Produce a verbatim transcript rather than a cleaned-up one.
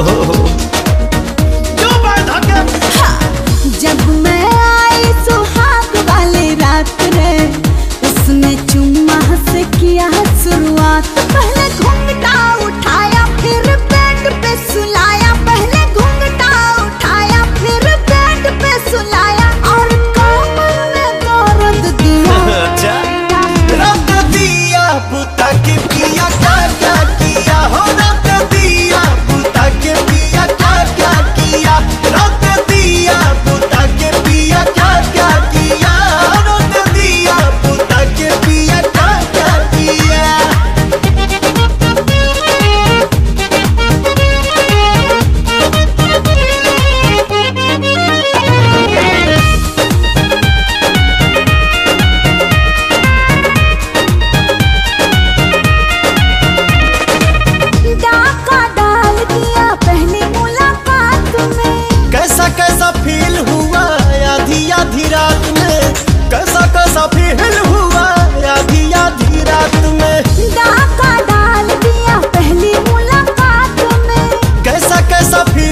जब मैं आई सुहाग वाली रात रे, उसने चुम्मा से किया शुरुआत। पहले घूंघटा उठाया फिर बेड पे सुलाया, पहले घूंघटा उठाया फिर बेड पे सुलाया, और कमर में दर्द दिया। रख दिया बुता के पिया क्या क्या किया हो, रख दिया बुता के पिया क्या क्या किया, रख दिया बुता के पिया क्या क्या किया, रख दिया बुता के पिया क्या क्या किया। डाका डाल दिया पहली मुलाकात में, कैसा कैसा फील हुआ आधी आधी रात में, कैसा कैसा फील हुआ आधी आधी रात में। डाका डाल दिया पहली मुलाकात में, कैसा कैसा फील